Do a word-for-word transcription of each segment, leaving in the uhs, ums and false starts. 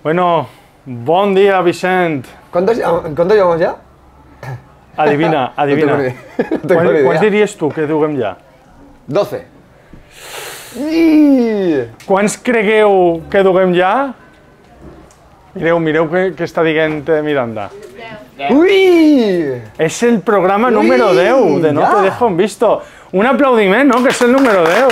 Bueno, bon dia, Vicent. ¿Cuántos, ¿Cuánto llevamos ya? Adivina, adivina. No tengo ni, no tengo Quants, ni quants idea. diries tu que juguem ja? doce. I... Quants cregueu que juguem ja? Mireu, mireu què, què està dient eh, Miranda. Ui! És el programa Ui, número deu de No ja. te dejo en visto. Un aplaudiment, no? Que és el número deu.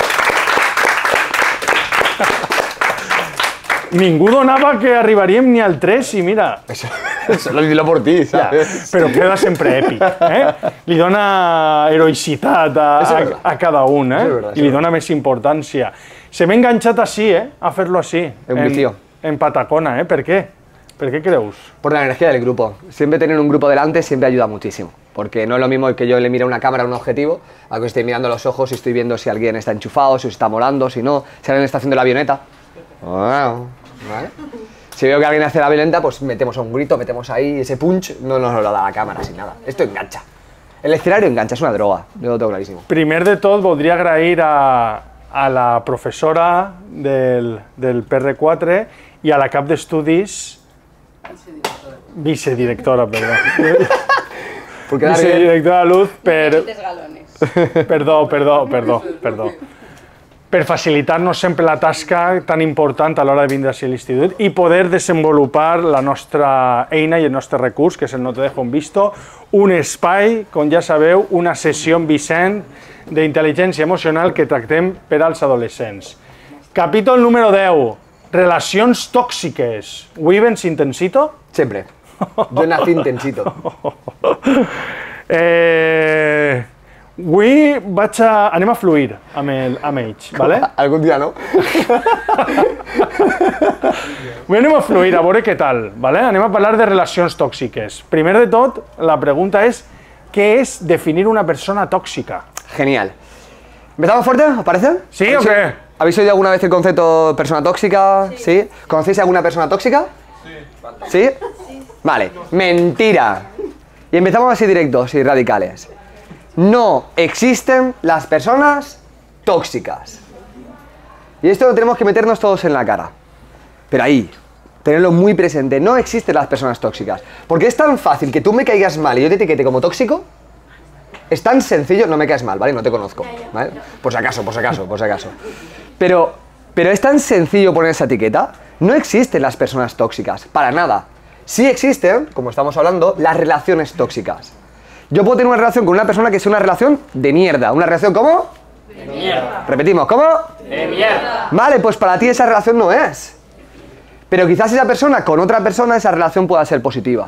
Ningú donava que arribaríem ni al tres i mira... Eso, eso lo digo por ti, Ja, ¿sabes? però queda sempre èpic, eh? Li dona heroïcitat a, Eso es a, verdad. a cada un, eh? Eso es verdad, eso I li es dona més importància. Se m'ha enganxat així, eh? A fer-lo així. un en, vicio. en patacona, eh? Per què? Per què creus? Por la energía del grupo. Siempre tener un grupo delante siempre ayuda muchísimo. Porque no es lo mismo que yo le mire a una cámara a un objetivo, a que estoy mirando los ojos y estoy viendo si alguien está enchufado, si se está molando, si no, si alguien está haciendo la avioneta. Wow, ¿vale? Si veo que alguien hace la violenta, pues metemos un grito, metemos ahí ese punch, no nos lo da la cámara sin nada. Esto engancha. El escenario engancha, es una droga, yo lo tengo clarísimo. Primer de tot, voldria agrair a, a la professora del, del P R quatre i a la cap d'estudis... Vicedirectora, perdó. Porque dar bien, Vicedirectora Luz per... galones. Perdó, perdó, perdó, perdó. Per facilitar-nos sempre la tasca tan important a l'hora de vindre a l'institut i poder desenvolupar la nostra eina i el nostre recurs, que és el No te dejo en visto, un espai, com ja sabeu, una sessió amb Vicent d'intel·ligència emocional que tractem per als adolescents. Capítol número deu, relacions tòxiques. ¿Vivens intensito? siempre. Yo nací intensito. Eh... Avui vaig a... anem a fluir amb, el, amb ells, ¿vale? Algún día, ¿no? Avui anem a fluir, a veure què tal, ¿vale? Anem a parlar de relacions tòxiques. Primer de tot, la pregunta és, què és definir una persona tòxica? Genial. ¿Empezamos fuerte? ¿Os parece? ¿Sí o qué? ¿Habéis oído alguna vez el concepto de persona tóxica? ¿Sí? ¿Conocéis alguna persona tóxica? Sí. ¿Sí? Vale. Mentira. Y empezamos así directos y radicales. No existen las personas tóxicas. Y esto lo tenemos que meternos todos en la cara. Pero ahí, tenerlo muy presente. No existen las personas tóxicas. Porque es tan fácil que tú me caigas mal y yo te etiquete como tóxico. Es tan sencillo, no me caes mal, ¿vale? No te conozco, ¿vale? Por si acaso, por si acaso, por si acaso. Pero, pero es tan sencillo poner esa etiqueta. No existen las personas tóxicas, para nada. Sí existen, como estamos hablando, las relaciones tóxicas. Yo puedo tener una relación con una persona que sea una relación de mierda. ¿Una relación cómo? De mierda. Repetimos, ¿cómo? De mierda. Vale, pues para ti esa relación no es. Pero quizás esa persona con otra persona, esa relación pueda ser positiva.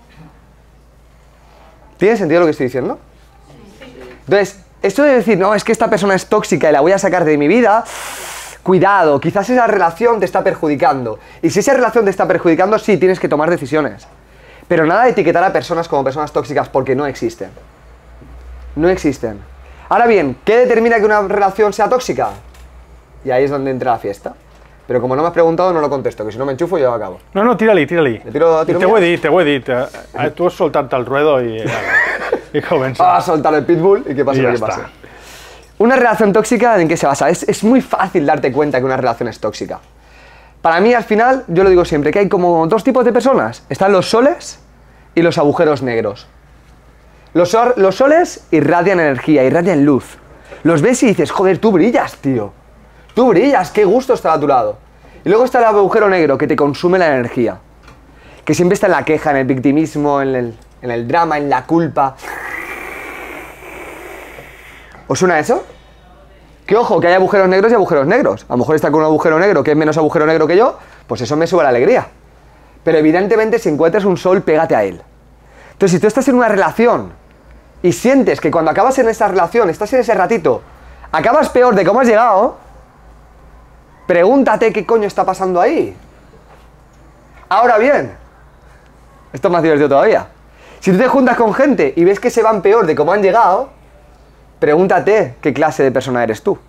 ¿Tiene sentido lo que estoy diciendo? Entonces, esto de decir, no, es que esta persona es tóxica y la voy a sacar de mi vida, cuidado, quizás esa relación te está perjudicando. Y si esa relación te está perjudicando, sí, tienes que tomar decisiones. Pero nada de etiquetar a personas como personas tóxicas porque no existen. No existen. Ahora bien, ¿qué determina que una relación sea tóxica? Y ahí es donde entra la fiesta. Pero como no me has preguntado, no lo contesto, que si no me enchufo yo acabo. No, no, tira-li, tira-li. ¿Le tiro, tiro Te ho mías? he dit, te ho he dit. Eh, eh, Tu has soltat el ruedo i, i comença. Vamos a soltar el pitbull y que pase Y lo ya que pase. está. Una relación tóxica, ¿en qué se basa? Es, es muy fácil darte cuenta que una relación es tóxica. Para mí, al final, yo lo digo siempre, que hay como dos tipos de personas. Están los soles y los agujeros negros. Los, sol- los soles irradian energía, irradian luz. Los ves y dices, joder, tú brillas, tío. Tú brillas, qué gusto estar a tu lado. Y luego está el agujero negro que te consume la energía. Que siempre está en la queja, en el victimismo, en el, en el drama, en la culpa. ¿Os suena eso? Que ojo, que hay agujeros negros y agujeros negros. A lo mejor está con un agujero negro que es menos agujero negro que yo, pues eso me sube la alegría. Pero evidentemente si encuentras un sol, pégate a él. Entonces, si tú estás en una relación y sientes que cuando acabas en esa relación, estás en ese ratito, acabas peor de cómo has llegado, pregúntate qué coño está pasando ahí. Ahora bien, esto es más divertido todavía. Si tú te juntas con gente y ves que se van peor de cómo han llegado, pregúntate qué clase de persona eres tú.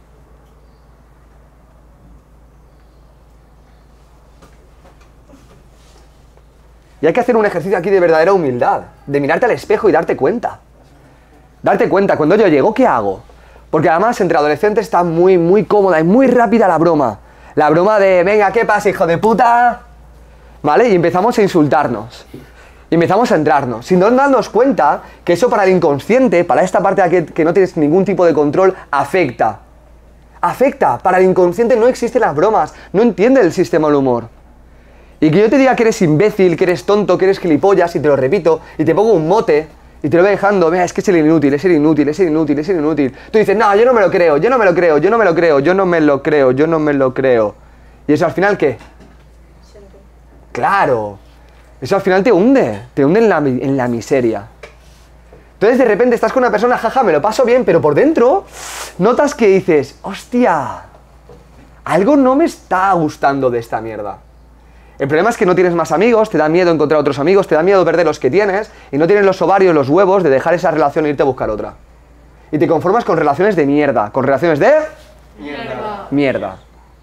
Y hay que hacer un ejercicio aquí de verdadera humildad, de mirarte al espejo y darte cuenta. Darte cuenta, cuando yo llego, ¿qué hago? Porque además entre adolescentes está muy, muy cómoda y muy rápida la broma. La broma de, venga, ¿qué pasa, hijo de puta? ¿vale? Y empezamos a insultarnos. Y empezamos a entrarnos, sin no darnos cuenta que eso para el inconsciente, para esta parte de aquí que no tienes ningún tipo de control, afecta. Afecta. Para el inconsciente no existen las bromas, no entiende el sistema del humor. Y que yo te diga que eres imbécil, que eres tonto, que eres gilipollas, y te lo repito, y te pongo un mote, y te lo voy dejando, mira, es que es el inútil, es el inútil, es el inútil, es el inútil. Tú dices, no, yo no me lo creo, yo no me lo creo, yo no me lo creo, yo no me lo creo, yo no me lo creo. ¿Y eso al final qué? Claro. Eso al final te hunde, te hunde en la, en la miseria. Entonces de repente estás con una persona, jaja, me lo paso bien, pero por dentro notas que dices, hostia, algo no me está gustando de esta mierda. El problema es que no tienes más amigos, te da miedo encontrar otros amigos, te da miedo perder los que tienes y no tienes los ovarios, los huevos de dejar esa relación e irte a buscar otra. Y te conformas con relaciones de mierda, con relaciones de... Mierda. Mierda.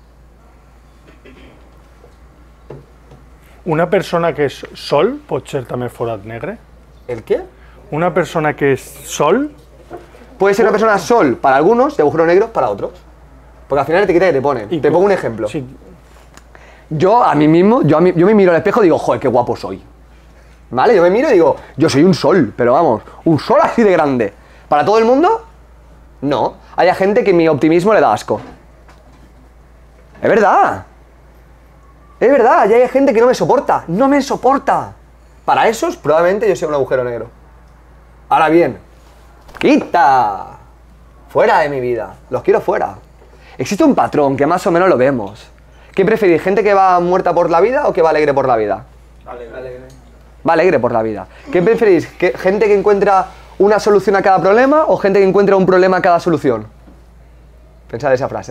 Una persona que és sol pot ser també forat negre? ¿El qué? Una persona que és sol, Puede ser una persona sol para algunos y agujero negro para otros. Porque al final la etiqueta que te ponen. Y Te cu- pongo un ejemplo. sí, Yo a mí mismo, yo, a mí- yo me miro al espejo y digo, joder, qué guapo soy. ¿Vale? Yo me miro y digo, yo soy un sol, pero vamos, un sol así de grande. ¿Para todo el mundo? No. Hay gente que mi optimismo le da asco. Es verdad. Es verdad, y hay gente que no me soporta. No me soporta. Para esos, probablemente yo sea un agujero negro. Ahora bien, ¡quita! Fuera de mi vida. Los quiero fuera. Existe un patrón que más o menos lo vemos. ¿Qué preferís? ¿Gente que va muerta por la vida o que va alegre por la vida? Alegre. Va alegre por la vida. ¿Qué preferís? ¿Que ¿Gente que encuentra una solución a cada problema o gente que encuentra un problema a cada solución? Pensad esa frase.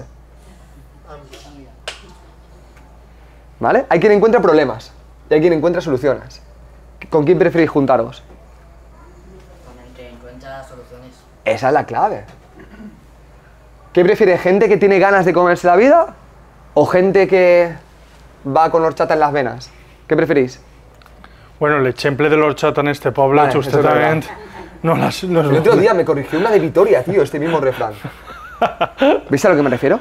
¿Vale? Hay quien encuentra problemas y hay quien encuentra soluciones. ¿Con quién preferís juntaros? Con el que encuentra soluciones. Esa es la clave. ¿Qué prefieres? ¿Gente que tiene ganas de comerse la vida o gente que va con horchata en las venas? ¿Qué preferís? bueno, l'exemple de l'orxata en este poble, Vale, justament, no, las, no es El otro día me corrigió una de Vitoria, tío, este mismo refrán. ¿Veis a lo que me refiero?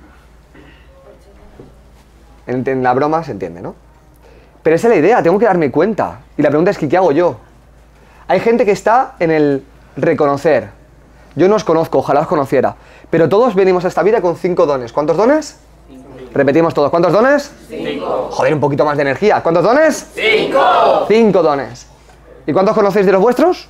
En, en la broma se entiende, ¿no? Pero esa es la idea, tengo que darme cuenta. Y la pregunta es que, ¿qué hago yo? Hay gente que está en el reconocer. Yo no os conozco, ojalá os conociera. Pero todos venimos a esta vida con cinco dones. ¿Cuántos dones? Repetimos todos. ¿Cuántos dones? Cinco. Joder, un poquito más de energía. ¿Cuántos dones? Cinco. Cinco dones. ¿Y cuántos conocéis de los vuestros?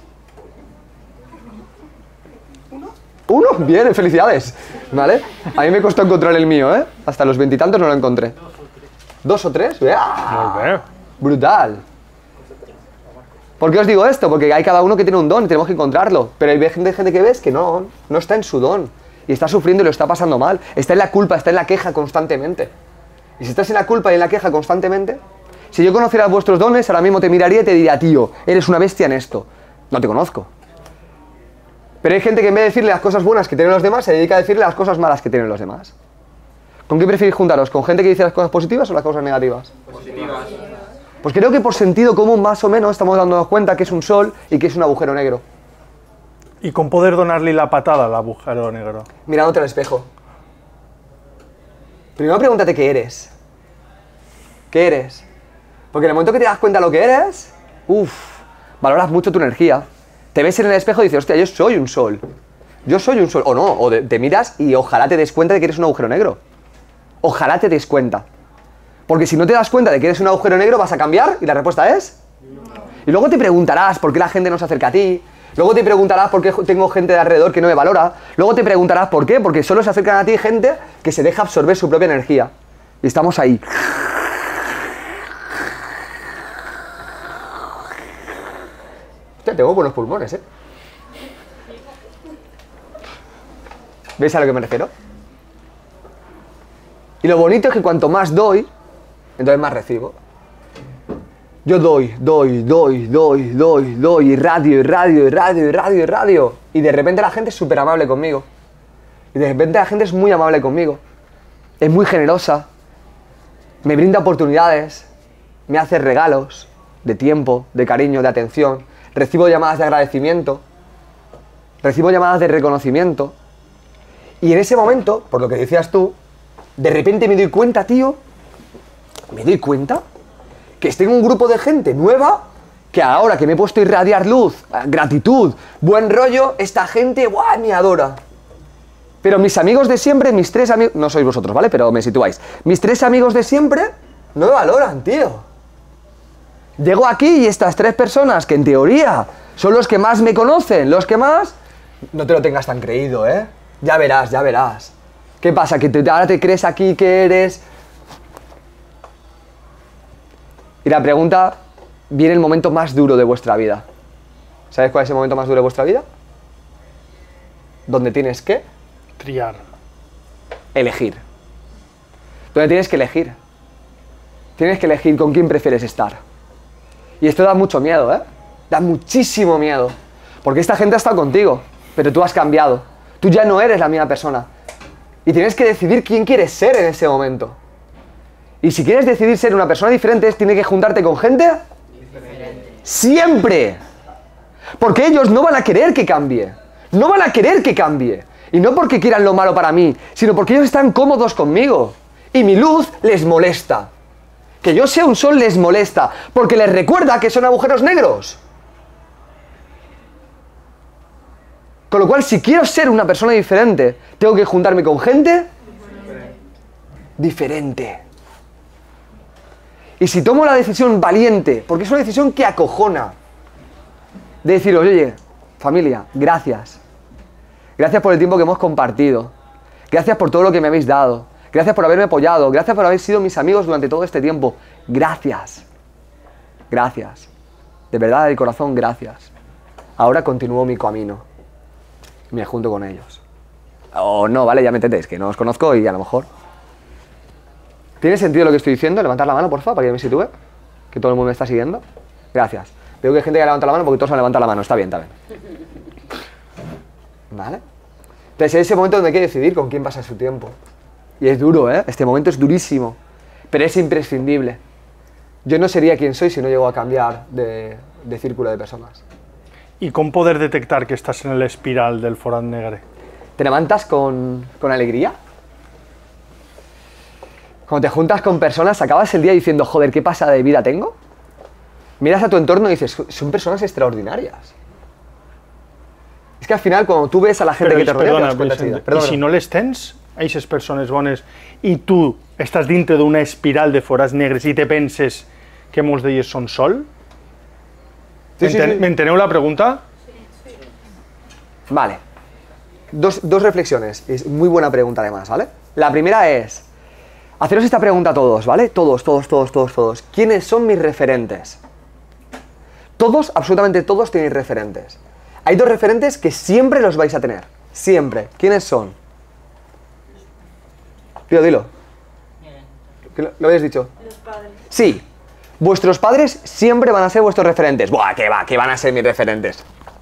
¿Uno? ¿Uno? Bien, felicidades. ¿Vale? A mí me costó encontrar el mío, ¿eh? Hasta los veintitantos no lo encontré. ¿Dos o tres? ¡Ah! Molt bé. Brutal. ¿Por qué os digo esto? Porque hay cada uno que tiene un don y tenemos que encontrarlo. Pero hay gente, gente que ves que no, no está en su don. Y está sufriendo y lo está pasando mal. Está en la culpa, está en la queja constantemente. Y si estás en la culpa y en la queja constantemente, si yo conociera vuestros dones, ahora mismo te miraría y te diría, tío, eres una bestia en esto. No te conozco. Pero hay gente que en vez de decirle las cosas buenas que tienen los demás, se dedica a decirle las cosas malas que tienen los demás. ¿Con qué preferís juntaros? ¿Con gente que dice las cosas positivas o las cosas negativas? Positivas. Pues creo que por sentido común más o menos estamos dándonos cuenta que es un sol y que es un agujero negro. I com poder donar-li la patada a l'agujero negro? Mirándote al espejo. Primero pregúntate qué eres. ¿Qué eres? Porque en el momento que te das cuenta de lo que eres, uff, valoras mucho tu energía. Te ves en el espejo y dices, hostia, yo soy un sol. Yo soy un sol. O no, o de- te miras y ojalá te des cuenta de que eres un agujero negro. Ojalá te des cuenta. Porque si no te das cuenta de que eres un agujero negro, vas a cambiar y la respuesta es... Y luego te preguntarás por qué la gente no se acerca a ti. Luego te preguntarás por qué tengo gente de alrededor que no me valora. Luego te preguntarás por qué, porque solo se acercan a ti gente que se deja absorber su propia energía. Y estamos ahí. Hostia, tengo buenos pulmones, ¿eh? ¿Veis a lo que me refiero? Y lo bonito es que cuanto más doy, entonces más recibo. Yo doy, doy, doy, doy, doy, doy, irradio, irradio, irradio, irradio, irradio. Y de repente la gente es súper amable conmigo. Y de repente la gente es muy amable conmigo. Es muy generosa. Me brinda oportunidades. Me hace regalos de tiempo, de cariño, de atención. Recibo llamadas de agradecimiento. Recibo llamadas de reconocimiento. Y en ese momento, por lo que decías tú, de repente me doy cuenta, tío, me doy cuenta que esté en un grupo de gente nueva, que ahora que me he puesto a irradiar luz, gratitud, buen rollo, esta gente, ¡buah!, me adora. Pero mis amigos de siempre, mis tres amigos, no sois vosotros, ¿vale? Pero me situáis. Mis tres amigos de siempre no me valoran, tío. Llego aquí y estas tres personas, que en teoría son los que más me conocen, los que más... No te lo tengas tan creído, ¿eh? Ya verás, ya verás. ¿Qué pasa? ¿Que te, ahora te crees aquí que eres...? Y la pregunta, viene el momento más duro de vuestra vida. ¿Sabes cuál es el momento más duro de vuestra vida? Donde tienes que... Triar. Elegir. Donde tienes que elegir. Tienes que elegir con quién prefieres estar. Y esto da mucho miedo, ¿eh? Da muchísimo miedo. Porque esta gente ha estado contigo, pero tú has cambiado. Tú ya no eres la misma persona. Y tienes que decidir quién quieres ser en ese momento. Y si quieres decidir ser una persona diferente, tienes que juntarte con gente... Diferente. ¡Siempre! Porque ellos no van a querer que cambie. No van a querer que cambie. Y no porque quieran lo malo para mí, sino porque ellos están cómodos conmigo. Y mi luz les molesta. Que yo sea un sol les molesta, porque les recuerda que son agujeros negros. Con lo cual, si quiero ser una persona diferente, tengo que juntarme con gente diferente. diferente. Y si tomo la decisión valiente, porque es una decisión que acojona, de decir, oye, familia, gracias. Gracias por el tiempo que hemos compartido. Gracias por todo lo que me habéis dado. Gracias por haberme apoyado. Gracias por haber sido mis amigos durante todo este tiempo. Gracias. Gracias. De verdad, de corazón, gracias. Ahora continúo mi camino. Me junto con ellos. O no, vale, ya me entendéis, que no os conozco y a lo mejor... ¿Tiene sentido lo que estoy diciendo? Levantar la mano, por favor, para que me sitúe. Que todo el mundo me está siguiendo. Gracias. Veo que hay gente que levanta la mano porque todos han levantado la mano. Está bien, está bien. ¿Vale? Entonces es ese momento donde hay que decidir con quién pasa su tiempo. Y es duro, ¿eh? Este momento es durísimo. Pero es imprescindible. Yo no sería quien soy si no llego a cambiar de, de círculo de personas. ¿Y cómo poder detectar que estás en el espiral del forat negre? ¿Te levantas con, con alegría? Cuando te juntas con personas, acabas el día diciendo, joder, ¿qué pasada de vida tengo? Miras a tu entorno y dices, son personas extraordinarias. Es que al final, cuando tú ves a la gente Però, que te rodea, perdona, te das cuenta Vicente, enseguida. i si no les tens, a aquestes persones bones, i tu estàs dintre d'una espiral de forats negres i te penses que molts d'elles són sol? Sí, sí, sí. ¿M'enteneu la pregunta? Vale. Dos, dos reflexiones. Es muy buena pregunta además, ¿vale? La primera es, haceros esta pregunta a todos, ¿vale? Todos, todos, todos, todos, todos. ¿Quiénes son mis referentes? Todos, absolutamente todos tenéis referentes. Hay dos referentes que siempre los vais a tener. Siempre. ¿Quiénes son? Dilo, dilo. ¿Qué lo, ¿Lo habéis dicho? Los padres. Sí. Vuestros padres siempre van a ser vuestros referentes. Buah, que va, que van a ser mis referentes.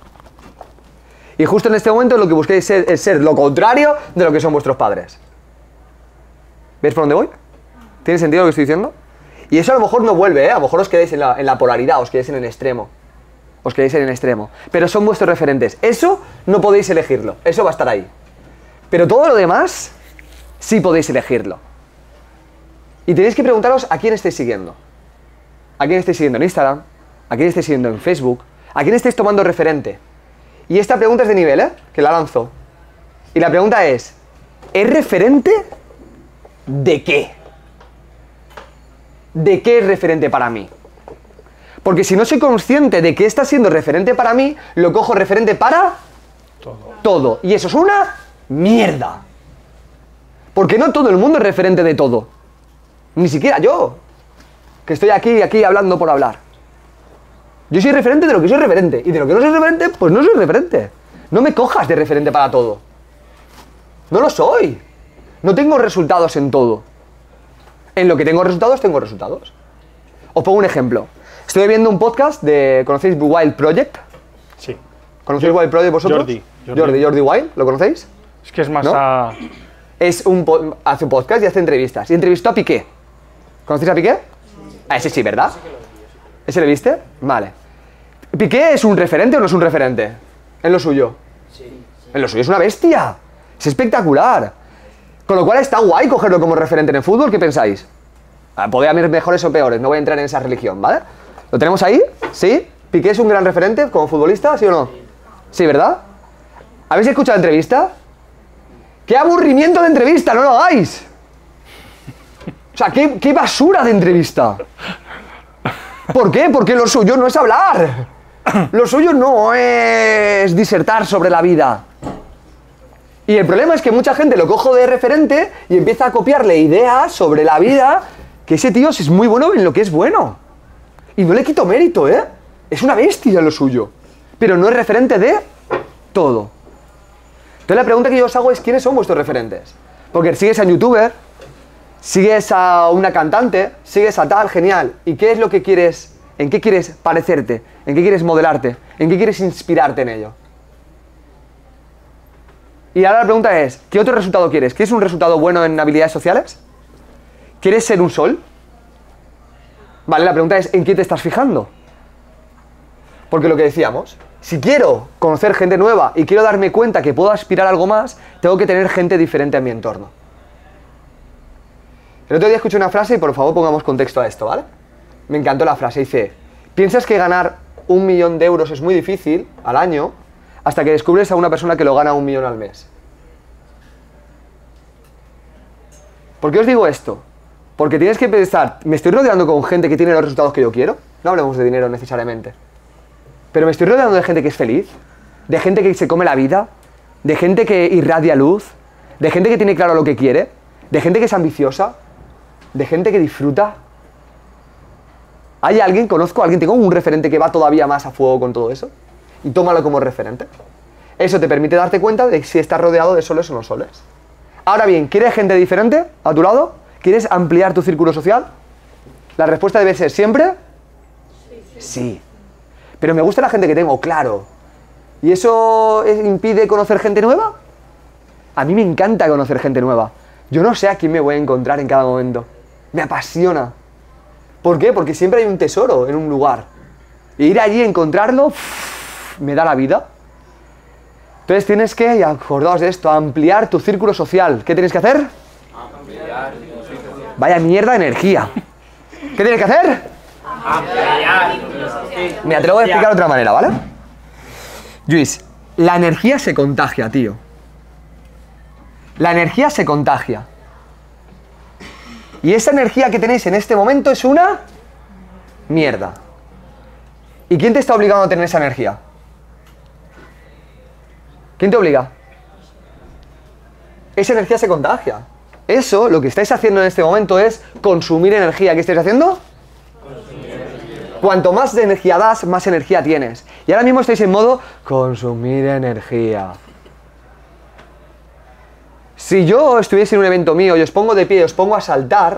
Y justo en este momento lo que busquéis es, es ser lo contrario de lo que son vuestros padres. ¿Veis por dónde voy? ¿Tiene sentido lo que estoy diciendo? Y eso a lo mejor no vuelve, ¿eh? A lo mejor os quedáis en la, en la polaridad, os quedáis en el extremo. Os quedáis en el extremo. Pero son vuestros referentes. Eso no podéis elegirlo. Eso va a estar ahí. Pero todo lo demás, sí podéis elegirlo. Y tenéis que preguntaros a quién estáis siguiendo. ¿A quién estáis siguiendo en Instagram? ¿A quién estáis siguiendo en Facebook? ¿A quién estáis tomando referente? Y esta pregunta es de nivel, ¿eh? Que la lanzo. Y la pregunta es, ¿es referente de qué? ¿De qué es referente para mí? Porque si no soy consciente de que está siendo referente para mí, lo cojo referente para Todo. todo. Y eso es una mierda. Porque no todo el mundo es referente de todo. Ni siquiera yo, que estoy aquí aquí hablando por hablar. Yo soy referente de lo que soy referente. Y de lo que no soy referente, pues no soy referente. No me cojas de referente para todo. No lo soy. No tengo resultados en todo. En lo que tengo resultados, tengo resultados. Os pongo un ejemplo. Estoy viendo un podcast de... ¿Conocéis Wild Project? Sí. ¿Conocéis Yo- Wild Project vosotros? Jordi, Jordi. Jordi, Jordi Wild, ¿lo conocéis? Es que es más ¿No? a... Es un po- hace un podcast y hace entrevistas. Y entrevistó a Piqué. ¿Conocéis a Piqué? Ah, ese sí, ¿verdad? ¿Ese le viste? Vale. ¿Piqué es un referente o no es un referente? En lo suyo. En lo suyo es una bestia. Es espectacular. Con lo cual está guay cogerlo como referente en el fútbol. ¿Qué pensáis? Puede haber mejores o peores, no voy a entrar en esa religión, ¿vale? ¿Lo tenemos ahí? ¿Sí? ¿Piqué es un gran referente como futbolista, sí o no? Sí, ¿verdad? ¿Habéis escuchado la entrevista? ¡Qué aburrimiento de entrevista! ¡No lo hagáis! O sea, qué, qué basura de entrevista. ¿Por qué? Porque lo suyo no es hablar. Lo suyo no es disertar sobre la vida. Y el problema es que mucha gente lo cojo de referente y empieza a copiarle ideas sobre la vida, que ese tío es muy bueno en lo que es bueno. Y no le quito mérito, ¿eh? Es una bestia lo suyo. Pero no es referente de todo. Entonces la pregunta que yo os hago es, ¿quiénes son vuestros referentes? Porque sigues a un youtuber, sigues a una cantante, sigues a tal, genial. ¿Y qué es lo que quieres, en qué quieres parecerte? ¿En qué quieres modelarte? ¿En qué quieres inspirarte en ello? Y ahora la pregunta es, ¿qué otro resultado quieres? ¿Quieres un resultado bueno en habilidades sociales? ¿Quieres ser un sol? Vale, la pregunta es, ¿en qué te estás fijando? Porque lo que decíamos, si quiero conocer gente nueva y quiero darme cuenta que puedo aspirar a algo más, tengo que tener gente diferente en mi entorno. El otro día escuché una frase y por favor pongamos contexto a esto, ¿vale? Me encantó la frase, dice, ¿piensas que ganar un millón de euros es muy difícil al año hasta que descubres a una persona que lo gana un millón al mes? ¿Por qué os digo esto? Porque tienes que pensar, ¿me estoy rodeando con gente que tiene los resultados que yo quiero? No hablemos de dinero necesariamente. Pero me estoy rodeando de gente que es feliz, de gente que se come la vida, de gente que irradia luz, de gente que tiene claro lo que quiere, de gente que es ambiciosa, de gente que disfruta. ¿Hay alguien, conozco a alguien, tengo un referente que va todavía más a fuego con todo eso? Y tómalo como referente. Eso te permite darte cuenta de si estás rodeado de soles o no soles. Ahora bien, ¿quieres gente diferente a tu lado? ¿Quieres ampliar tu círculo social? La respuesta debe ser siempre sí. Sí. Pero me gusta la gente que tengo, claro. ¿Y eso impide conocer gente nueva? A mí me encanta conocer gente nueva. Yo no sé a quién me voy a encontrar en cada momento. Me apasiona. ¿Por qué? Porque siempre hay un tesoro en un lugar. E ir allí a encontrarlo, uff, me da la vida. Entonces tienes que, y acordaos de esto, ampliar tu círculo social. ¿Qué tienes que hacer? Ampliar. Vaya mierda de energía. ¿Qué tienes que hacer? Ampliar. Mira, te lo voy a explicar de otra manera, ¿vale? Luis, la energía se contagia, tío. La energía se contagia. Y esa energía que tenéis en este momento es una mierda. ¿Y quién te está obligando a tener esa energía? ¿Quién te obliga? Esa energía se contagia. Eso, lo que estáis haciendo en este momento es consumir energía. ¿Qué estáis haciendo? Cuanto más de energía das, más energía tienes. Y ahora mismo estáis en modo consumir energía. Si yo estuviese en un evento mío y os pongo de pie y os pongo a saltar,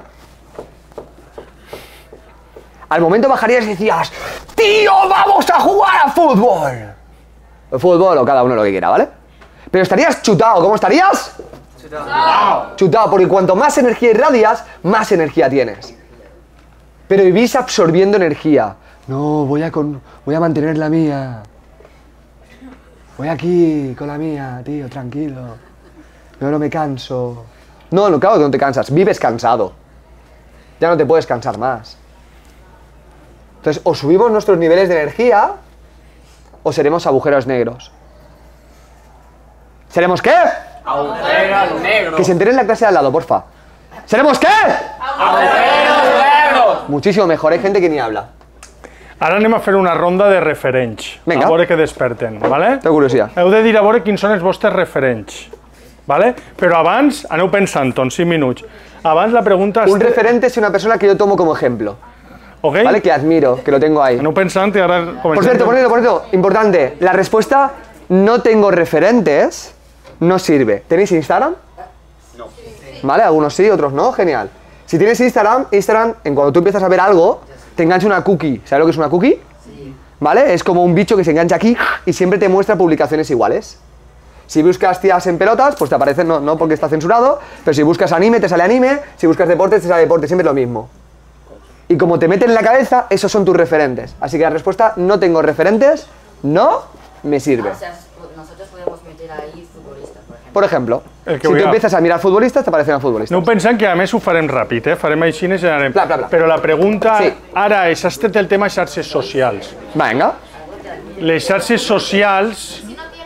al momento bajarías y decías, ¡tío, vamos a jugar a fútbol! O fútbol o cada uno lo que quiera, ¿vale? Pero estarías chutado. ¿Cómo estarías? Chutado. Chutado, porque cuanto más energía irradias, más energía tienes. Pero vivís absorbiendo energía. No, voy a, con, voy a mantener la mía. Voy aquí con la mía, tío, tranquilo. No, no me canso. No, no, claro que no te cansas. Vives cansado. Ya no te puedes cansar más. Entonces, o subimos nuestros niveles de energía, o seremos agujeros negros. ¿Seremos qué? Agujeros negros. Que se enteren en la clase de al lado, porfa. ¿Seremos qué? Agujeros negros. Muchísimo mejor, hay gente que ni habla. Ara anem a fer una ronda de referents. Vinga. A veure que desperten, vale? Tengo curiosidad. Heu de dir a veure quins són els vostres referents. Vale? Però abans, aneu pensant-ho en cinc minuts. Abans la pregunta... Un referente es una persona que yo tomo como ejemplo. Ok? ¿Vale? Que admiro, que lo tengo ahí. Aneu pensant i ara comencem. Por cierto, por cierto, por cierto, importante. La respuesta no tengo referentes no sirve. ¿Tenéis Instagram? No. ¿Vale? Algunos sí, otros no. Genial. Si tienes Instagram, Instagram, en cuando tú empiezas a ver algo, te engancha una cookie. ¿Sabes lo que es una cookie? Sí. ¿Vale? Es como un bicho que se engancha aquí y siempre te muestra publicaciones iguales. Si buscas tías en pelotas, pues te aparece, no, no porque está censurado, pero si buscas anime, te sale anime, si buscas deportes, te sale deporte, siempre lo mismo. Y como te meten en la cabeza, esos son tus referentes. Así que la respuesta, no tengo referentes, no me sirve. O sea, nosotros podemos meter ahí futbolistas, por ejemplo. Por ejemplo, El que si voy tú a- empiezas a mirar futbolistas, te aparecen futbolistas. No pensem que a més ho farem ràpid, eh? Farem així i anarem. Bla, bla, bla. Però la pregunta Sí. ara és, has tret el tema xarxes socials. Venga. Les xarxes socials...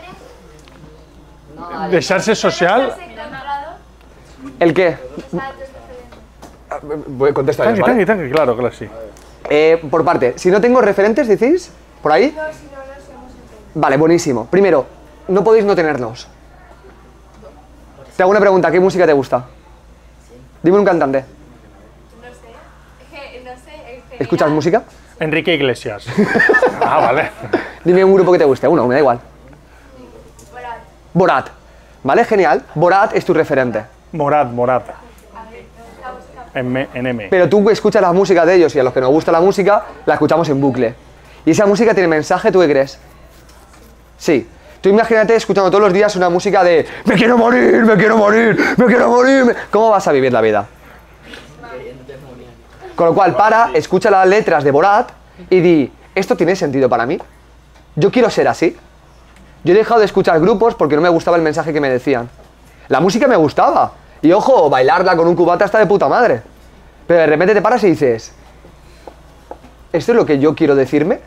De xarxes social... ¿El qué? Voy a contestar. Tranqui, ¿vale? tranqui, tranqui, claro, claro, sí. Eh, por parte, si no tengo referentes, ¿decís? ¿Por ahí? Vale, buenísimo. Primero, no podéis no tenerlos. Te hago una pregunta, ¿qué música te gusta? Dime un cantante. No sé. Es que, no sé. en general- ¿Escuchas música? Enrique Iglesias. Ah, vale. Dime un grupo que te guste, uno, me da igual. Borat. Borat. ¿Vale? Genial. Borat es tu referente. Morat, Morat. En, me- en M. Pero tú escuchas la música de ellos y a los que nos gusta la música, la escuchamos en bucle. Y esa música tiene mensaje, ¿tú qué crees? Sí. Tú imagínate escuchando todos los días una música de ¡me quiero morir, me quiero morir, me quiero morir! me-". ¿Cómo vas a vivir la vida? Con lo cual, para, escucha las letras de Borat y di, ¿esto tiene sentido para mí? Yo quiero ser así. Yo he dejado de escuchar grupos porque no me gustaba el mensaje que me decían. La música me gustaba. Y ojo, bailarla con un cubata está de puta madre. Pero de repente te paras y dices, ¿esto es lo que yo quiero decirme?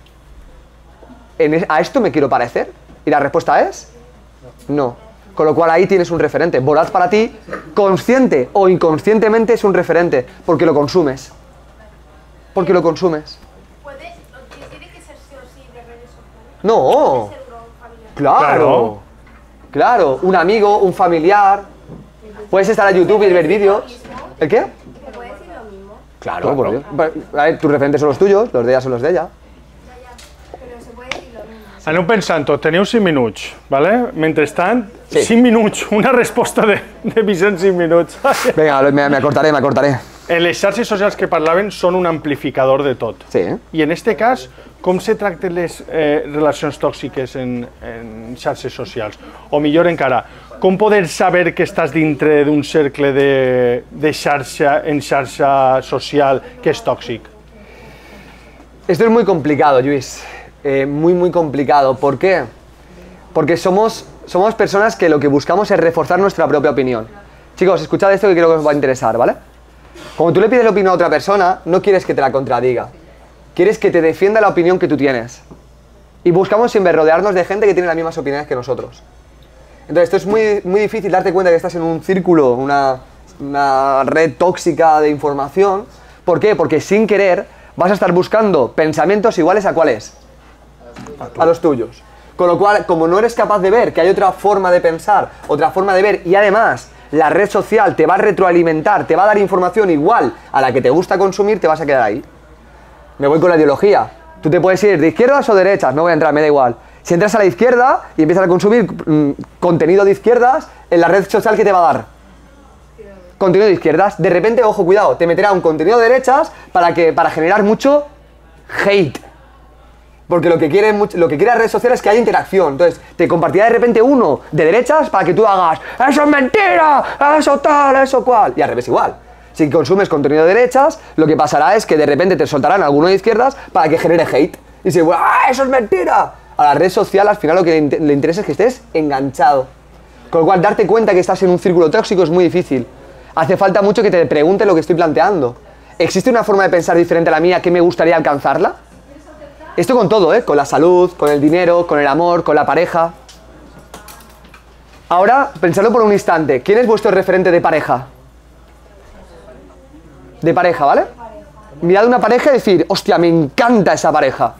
¿En es- ¿A esto me quiero parecer? Y la respuesta es, no. Con lo cual ahí tienes un referente. Borat para ti, consciente o inconscientemente es un referente, porque lo consumes. Porque lo consumes. Puede, o tiene que ser sí o sí de redes sociales. No. Puede ser un familiar. Claro. Claro, un amigo, un familiar. Puedes estar a YouTube y ver vídeos. ¿El qué? ¿Me puede decir lo mismo? Claro, por Dios. A ver, tus referentes son los tuyos, los de ella son los de ella. Ya, ya. Pero se puede decir lo mismo. Aneu pensant-ho, teniu cinc minuts, ¿vale? Mentrestant, Sí. cinc minuts, una resposta de, de Vicent cinc minuts. Venga, me, me acortaré, me acortaré. En les xarxes socials que parlaven són un amplificador de tot. Sí. I en este cas, com se tracten les eh, relacions tòxiques en, en xarxes socials? O millor encara, com poder saber que estàs dintre d'un cercle de, de xarxa en xarxa social que és tòxic? Esto es muy complicado, Luis. Eh, muy, muy complicado. ¿Por qué? Porque somos, somos personas que lo que buscamos es reforzar nuestra propia opinión. Chicos, escuchad esto que creo que os va a interesar, ¿vale? Cuando tú le pides la opinión a otra persona, no quieres que te la contradiga. Quieres que te defienda la opinión que tú tienes. Y buscamos siempre rodearnos de gente que tiene las mismas opiniones que nosotros. Entonces, esto es muy, muy difícil darte cuenta que estás en un círculo, una, una red tóxica de información. ¿Por qué? Porque sin querer vas a estar buscando pensamientos iguales a cuáles. A los tuyos. Con lo cual, como no eres capaz de ver que hay otra forma de pensar, otra forma de ver, y además la red social te va a retroalimentar, te va a dar información igual a la que te gusta consumir, te vas a quedar ahí. Me voy con la ideología. Tú te puedes ir de izquierdas o derechas, no voy a entrar, me da igual. Si entras a la izquierda y empiezas a consumir mm, contenido de izquierdas, en la red social, ¿qué te va a dar? Contenido de izquierdas. De repente, ojo, cuidado, te meterá un contenido de derechas para, que, para generar mucho hate. Porque lo que quiere mucho- lo que quiere la red social es que haya interacción. Entonces, te compartirá de repente uno de derechas para que tú hagas ¡eso es mentira! ¡Eso tal! ¡Eso cual! Y al revés igual. Si consumes contenido de derechas, lo que pasará es que de repente te soltarán alguno de izquierdas para que genere hate. Y se ¡ah, eso es mentira! A la red social al final lo que le, inte- le interesa es que estés enganchado. Con lo cual, darte cuenta que estás en un círculo tóxico es muy difícil. Hace falta mucho que te preguntes lo que estoy planteando. ¿Existe una forma de pensar diferente a la mía que me gustaría alcanzarla? Esto con todo, ¿eh? Con la salud, con el dinero, con el amor, con la pareja. Ahora, pensadlo por un instante. ¿Quién es vuestro referente de pareja? De pareja, ¿vale? Mirad una pareja y decir, hostia, me encanta esa pareja.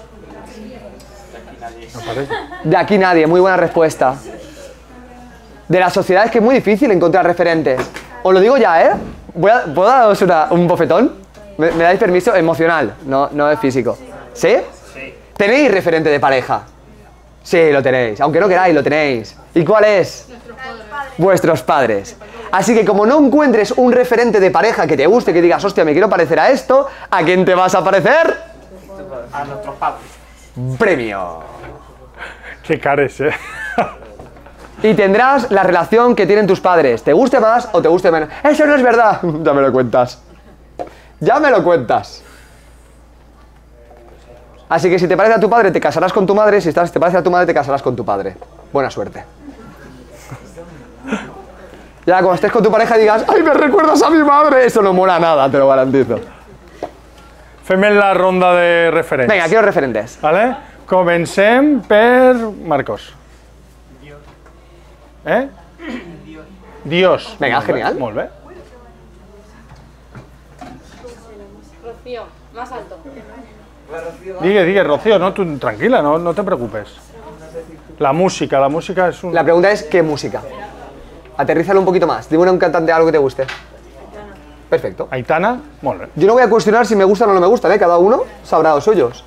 De aquí nadie, muy buena respuesta. De la sociedad es que es muy difícil encontrar referentes. Os lo digo ya, ¿eh? Voy a, ¿Puedo daros una- un bofetón? ¿Me, me dais permiso? Emocional, no, no es físico. ¿Sí? Sí. ¿Tenéis referente de pareja? Sí, lo tenéis. Aunque no queráis, lo tenéis. ¿Y cuál es? Vuestros padres. Así que como no encuentres un referente de pareja que te guste, que digas, hostia, me quiero parecer a esto, ¿a quién te vas a parecer? A nuestros padres. Premio. Qué cares, ¿eh? Y tendrás la relación que tienen tus padres. ¿Te guste más o te guste menos? Eso no es verdad. Ya me lo cuentas. Ya me lo cuentas. Así que si te parece a tu padre, te casarás con tu madre. Si estás, te parece a tu madre, te casarás con tu padre. buena suerte. Ya cuando estés con tu pareja digas, ¡ay, me recuerdas a mi madre! Eso no mola nada, te lo garantizo. Fem la ronda de referents. Venga, quiero referentes. Vale? Comencem per Marcos. Eh? Dios. Venga, Molt bé, genial. Molt bé. Rocío, más alto. Digue, digue, Rocío, no, tú, tranquila, no, no te preocupes. La música, la música es un... La pregunta es, ¿qué música? Aterrízalo un poquito más. Dime un cantante, algo que te guste. Perfecto. Aitana, molt bé. Yo no voy a cuestionar si me gustan o no me gustan, ¿eh? Cada uno sabrá los suyos.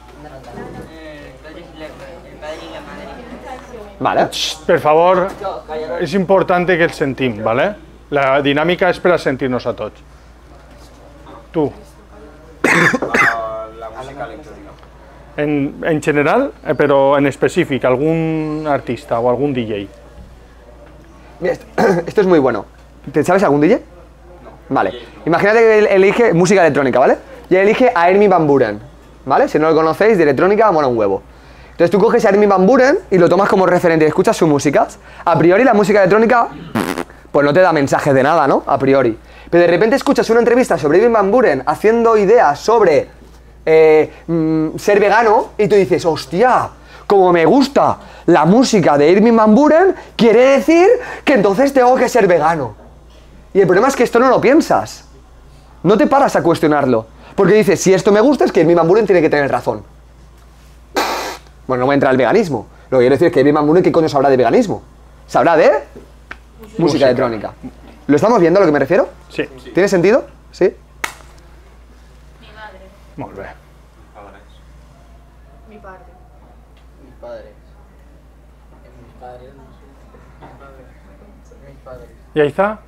Vale. Xxt, per favor, és important que el sentim, ¿vale? La dinàmica és per a sentir-nos a tots. Tu. La música electrónica. En, en general, eh, però en específic, algun artista o algun D J. Mira, esto, esto es muy bueno. ¿Te sabes algún D J? No. Vale. Imagínate que él elige música electrónica, ¿vale? Y él elige a Armin van Buuren, ¿vale? Si no lo conocéis, de electrónica mola un huevo. Entonces tú coges a Armin van Buuren y lo tomas como referente y escuchas sus músicas. A priori la música electrónica, pues no te da mensajes de nada, ¿no? A priori. Pero de repente escuchas una entrevista sobre Armin van Buuren haciendo ideas sobre eh, mm, ser vegano y tú dices, hostia, como me gusta la música de Armin van Buuren, quiere decir que entonces tengo que ser vegano. Y el problema es que esto no lo piensas. No te paras a cuestionarlo. Porque dices, si esto me gusta es que Armin van Buuren tiene que tener razón. Bueno, no voy a entrar al veganismo. Lo que quiero decir es que Armin van Buuren, ¿qué coño sabrá de veganismo? Sabrá de música, música electrónica. ¿Lo estamos viendo a lo que me refiero? Sí. ¿Tiene sentido? ¿Sí? Mi madre. Molt bé. Mi padre. Mis padres. Mis padres. Mis padres. Yaiza?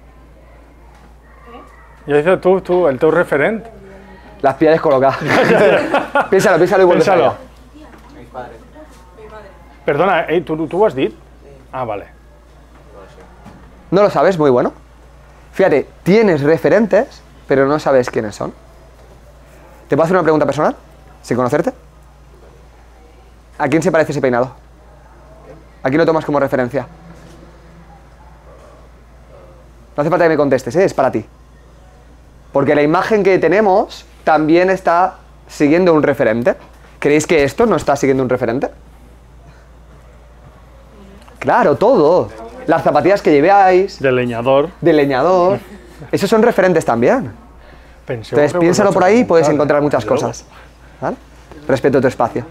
Yaiza, tu, tu, el teu referent? Las piedras colocadas. Piénsalo, piénsalo y vuelve a Piénsalo. Mis padres. Perdona, eh, tu, tu ho has dit? Ah, vale. ¿No lo sabes? Muy bueno. Fíjate, tienes referentes, pero no sabes quiénes son. ¿Te puedo hacer una pregunta personal? Sin conocerte. ¿A quién se parece ese peinado? ¿A quién lo tomas como referencia? No hace falta que me contestes, ¿eh? Es para ti. Porque la imagen que tenemos también está siguiendo un referente. ¿Creéis que esto no está siguiendo un referente? Claro, todo. Las zapatillas que lleváis, De leñador. de leñador, esos son referentes también. Penseu Entonces que ho piénsalo vaig por ahí y puedes apuntar, encontrar eh? muchas I luego- cosas. ¿Vale? Respeto tu espacio.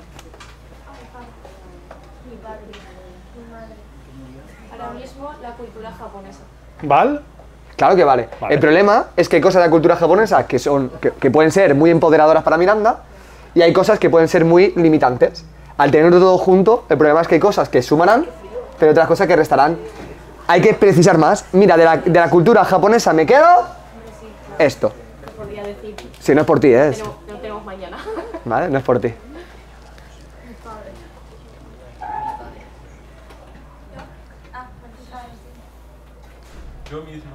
Mi padre. Mi madre. Ahora mismo la cultura japonesa. Val? Claro que vale. Vale. El problema es que hay cosas de la cultura japonesa que, son, que, que pueden ser muy empoderadoras para Miranda y hay cosas que pueden ser muy limitantes. Al tenerlo todo junto, el problema es que hay cosas que sumarán, pero otras cosas que restarán. Hay que precisar más. Mira, de la, de la cultura japonesa me quedo esto. Podría decir, Si no es por ti, ¿eh? Es- no, no tenemos mañana. ¿Vale? No es por ti. Yo mismo.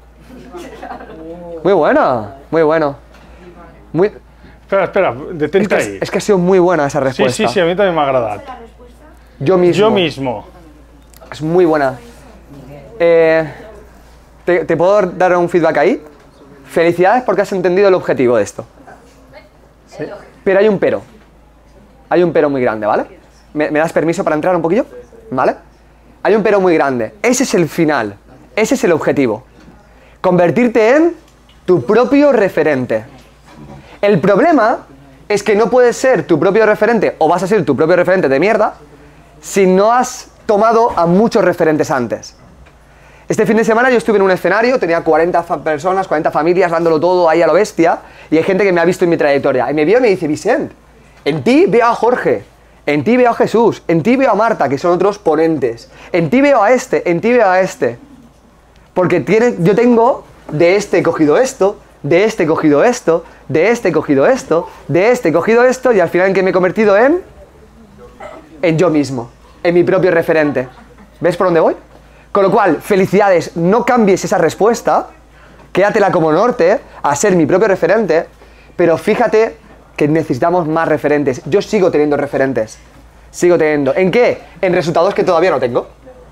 Muy bueno, muy bueno. Muy, Espera, espera, es, detente que, ahí. es que ha sido muy buena esa Sí, respuesta. sí, sí, a mi també m'ha agradat. Yo mismo. Jo mismo. Es muy buena. Eh, ¿te, ¿Te puedo dar un feedback ahí? Felicidades porque has entendido el objetivo de esto. Pero hay un pero. Hay un pero muy grande, ¿vale? ¿Me, me das permiso para entrar un poquillo? ¿Vale? Hay un pero muy grande. Ese es el final. Ese es el objetivo. Convertirte en tu propio referente. El problema es que no puedes ser tu propio referente o vas a ser tu propio referente de mierda si no has tomado a muchos referentes antes. Este fin de semana yo estuve en un escenario, tenía cuarenta fa- personas, cuarenta familias dándolo todo ahí a lo bestia y hay gente que me ha visto en mi trayectoria y me vio y me dice, Vicent, en ti veo a Jorge, en ti veo a Jesús, en ti veo a Marta, que son otros ponentes, en ti veo a este, en ti veo a este. Porque tiene, yo tengo de este he cogido esto, de este he cogido esto, de este he cogido esto, de este he cogido esto y al final en que me he convertido en... en yo mismo, en mi propio referente. ¿Ves por dónde voy? Con lo cual, felicidades, no cambies esa respuesta, quédatela como norte a ser mi propio referente, pero fíjate que necesitamos más referentes. Yo sigo teniendo referentes, sigo teniendo. ¿En qué? En resultados que todavía no tengo.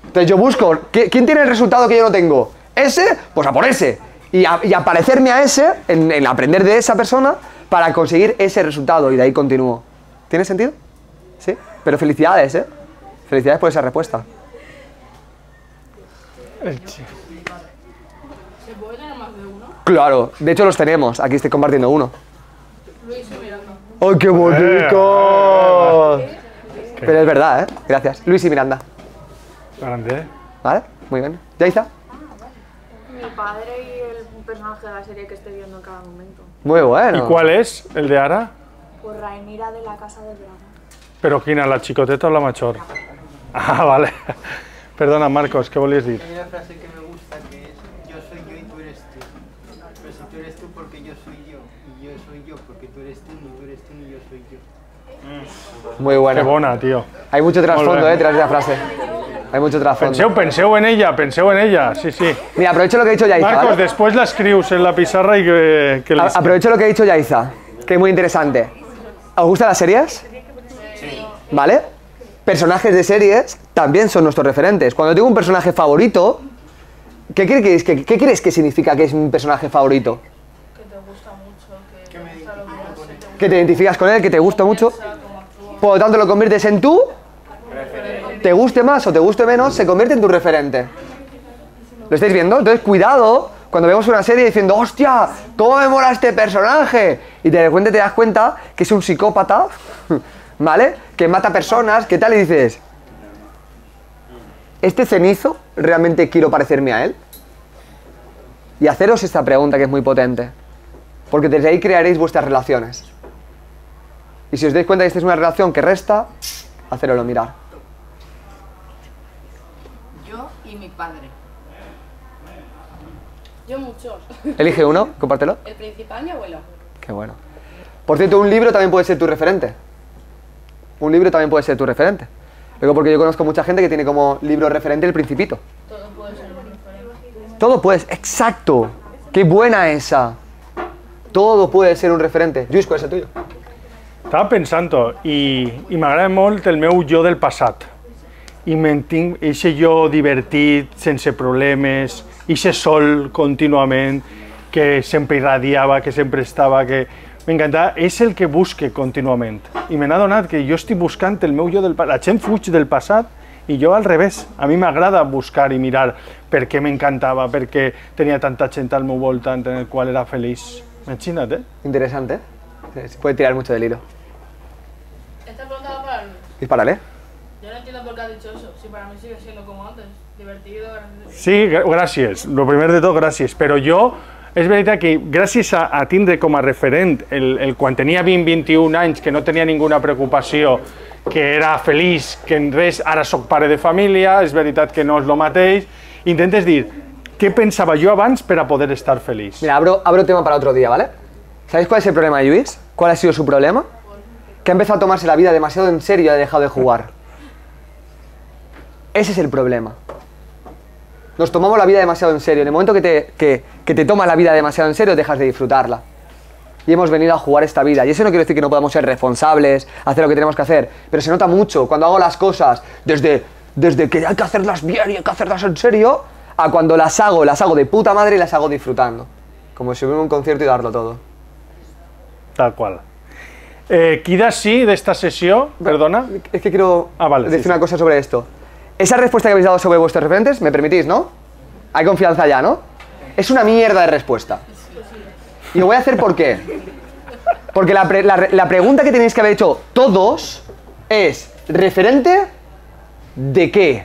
Entonces yo busco, ¿qui- ¿quién tiene el resultado que yo no tengo? ¿Ese? Pues a por ese. Y a, y a parecerme a ese, en, en aprender de esa persona, para conseguir ese resultado, y de ahí continúo. ¿Tiene sentido? ¿Sí? Pero felicidades, ¿eh? Felicidades por esa respuesta. El chi- ¿Se puede tener más de uno? Claro, de hecho los tenemos, aquí estoy compartiendo uno. Luis y Miranda. ¡Ay, qué bonito! Pero es verdad, ¿eh? Gracias. Luis y Miranda. Grande. ¿Vale? Muy bien. ¿Yaiza? Mi padre y el personaje de la serie que estoy viendo en cada momento. Muy bueno. ¿Y cuál es el de Ara? Pues Rhaenyra de la Casa del Dragón. Però quina, la xicoteta o la major? Ah, vale. Perdona, Marcos, ¿qué volías decir? Hay una frase que me gusta que es yo soy yo y tú eres tú. Pero si tú eres tú porque yo soy yo. Y yo soy yo porque tú eres tú, ni tú eres tú, ni yo soy yo. Muy Qué bueno. bona, tío. Hay mucho trasfondo, Molt bé. ¿eh? Tras de la frase. Hay mucho trasfondo. Penseu, penseu en ella, penseu en ella, sí, sí. Mira, aprovecho lo que ha dicho Yaiza, Marcos, ¿vale? después la escrius en la pizarra y que, que A- les- Aprovecho lo que ha dicho Yaiza, que es muy interesante. ¿Os gustan las series? ¿Vale? Personajes de series también son nuestros referentes. Cuando tengo un personaje favorito, ¿qué crees que, qué crees que significa que es un personaje favorito? Que te gusta mucho, que te gusta lo que hace, Que te identificas con él, que te gusta mucho. Por lo tanto, lo conviertes en tú. Te guste más o te guste menos, se convierte en tu referente. ¿Lo estáis viendo? Entonces, cuidado cuando vemos una serie diciendo, ¡hostia! ¿Cómo me mola este personaje? Y de repente te das cuenta que es un psicópata, ¿vale? Que mata personas, ¿qué tal? Y dices, ¿este cenizo realmente quiero parecerme a él? Y haceros esta pregunta que es muy potente. Porque desde ahí crearéis vuestras relaciones. Y si os dais cuenta que esta es una relación que resta, hacéroslo mirar. Yo y mi padre. Yo muchos. Elige uno, compártelo. El principal, mi abuelo. Qué bueno. Por cierto, un libro también puede ser tu referente. Un libro también puede ser tu referente. Luego porque yo conozco mucha gente que tiene como libro referente El Principito. Todo puede ser un referente. Todo puede ser, exacto. Qué buena esa. Todo puede ser un referente. Lluís, ¿cuál es el tuyo? Estava pensant i, i m'agrada molt el meu jo del passat. I mantinc eixe jo divertit, sense problemes, eixe sol contínuament, que sempre irradiava, que sempre estava, que m'encantava. És el que busque contínuament. I me n'ha donat que jo estic buscant el meu jo del passat. La gent fuig del passat i jo al revés. A mi m'agrada buscar i mirar per què m'encantava, per què tenia tanta gent al meu voltant en el qual era feliç. Imagina't, eh? Interesante. ¿Eh? Se puede tirar mucho del hilo. Esta pregunta va para Luis. Dispárale. Yo no entiendo por qué has dicho eso. Si para mí sigue siendo como antes. Divertido, gracioso. Sí, gr- gràcies. Lo primer de tot, gràcies. Però jo, és veritat que gràcies a, a tindre com a referent el, el quan tenia vint a vint-i-un anys, que no tenia ninguna preocupació, que era feliç, que en res, ara sóc pare de família, és veritat que no és el mateix, intentes dir què pensava jo abans per a poder estar feliç. Mira, abro, abro tema para otro día, ¿vale? ¿Sabéis cuál es el problema de Lluís? ¿Cuál ha sido su problema? Que ha empezado a tomarse la vida demasiado en serio y ha dejado de jugar. Ese es el problema. Nos tomamos la vida demasiado en serio. En el momento que te, que, que te tomas la vida demasiado en serio, dejas de disfrutarla. Y hemos venido a jugar esta vida. Y eso no quiere decir que no podamos ser responsables, hacer lo que tenemos que hacer. Pero se nota mucho cuando hago las cosas desde, desde que hay que hacerlas bien y hay que hacerlas en serio, a cuando las hago, las hago de puta madre y las hago disfrutando. Como si hubiera un concierto y darlo todo. Tal qual. Eh, queda sí d'esta sessió, perdona? Es que quiero Ah, vale, decir sí, una sí. cosa sobre esto. Esa respuesta que habéis dado sobre vuestros referentes, me permitís, ¿no? Hay confianza ya, ¿no? Es una mierda de respuesta. Y lo voy a hacer por qué. Porque la, pre- la re- la pregunta que tenéis que haber hecho todos es, ¿referente de qué?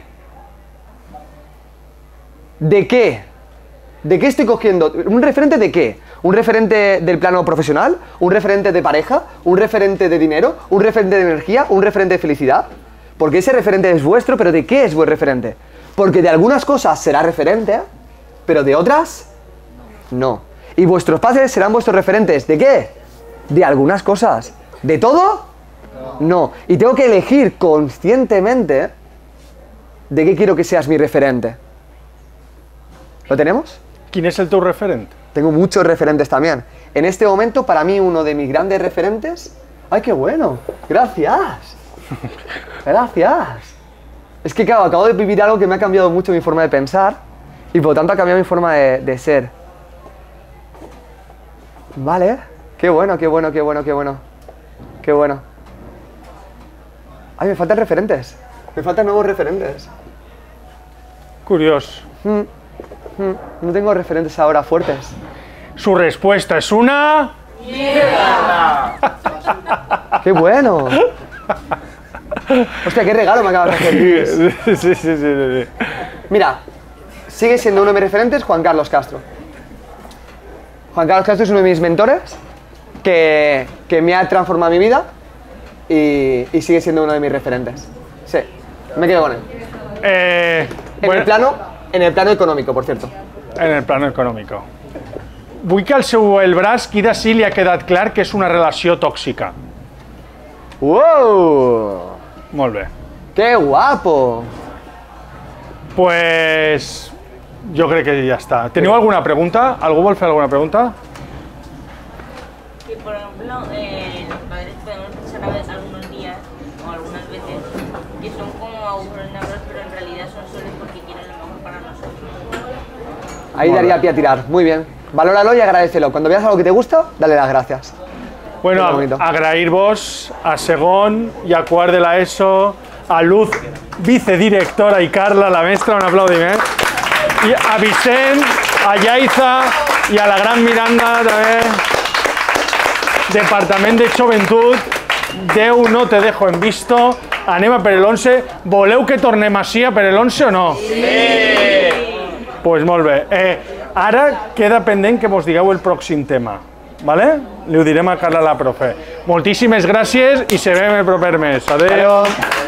¿De qué? ¿De qué estoy cogiendo? ¿Un referente de qué? ¿Un referente del plano profesional? ¿Un referente de pareja? ¿Un referente de dinero? ¿Un referente de energía? ¿Un referente de felicidad? Porque ese referente es vuestro, pero ¿de qué es vuestro referente? Porque de algunas cosas será referente, pero de otras no. Y vuestros padres serán vuestros referentes. ¿De qué? De algunas cosas. ¿De todo? No. Y tengo que elegir conscientemente de qué quiero que seas mi referente. ¿Lo tenemos? Quin és el teu referent? Tengo muchos referentes también. En este momento, para mí, uno de mis grandes referentes... ¡Ay, qué bueno! ¡Gracias! ¡Gracias! Es que, claro, acabo de vivir algo que me ha cambiado mucho mi forma de pensar y por lo tanto ha cambiado mi forma de, de ser. Vale. Qué bueno, qué bueno, qué bueno, qué bueno. Qué bueno. Ay, me faltan referentes. Me faltan nuevos referentes. Curioso. Mm, mm, no tengo referentes ahora fuertes. Su respuesta es una... ¡Qué bueno! Hostia, qué regalo me acabas de hacer, Luis. Sí, sí, sí, sí, sí. Mira, sigue siendo uno de mis referentes Juan Carlos Castro. Juan Carlos Castro es uno de mis mentores que, que me ha transformado mi vida y, y sigue siendo uno de mis referentes. Sí, me quedo con él. Eh, En, bueno, el plano, en el plano económico, por cierto. en el plano econòmic. Vull que al seu el braç queda sí li ha quedat clar que és una relació tòxica. ¡Wow! Molt bé. ¡Qué guapo! Pues jo crec que ja està. Teniu alguna pregunta? Algú vol fer alguna pregunta? Que por ejemplo, eh, los padres podemos pensar a veces algunos días o algunas veces que son como agujeros negros, pero en realidad son soles porque quieren lo mejor para nosotros. Ahí Molt daría bé. pie a tirar. Muy bien. Valóralo y agradécelo. Cuando veas algo que te gusta, dale las gracias. Bueno, Molt bonito. agrair-vos a segon i a quart de l'ESO, a Luz, vicedirectora, i Carla, la mestra, un aplaudiment. I a Vicent, a Yaiza i a la gran Miranda, també. Departament de Joventut, Déu no te dejo en visto. Anem a per l'onze. Voleu que tornem així a per l'onze o no? Sí! Pues molt bé. Eh, ara queda pendent que mos digueu el pròxim tema. Vale? Li ho direm a Carla la profe. Moltíssimes gràcies i se veiem el proper mes. Adéu.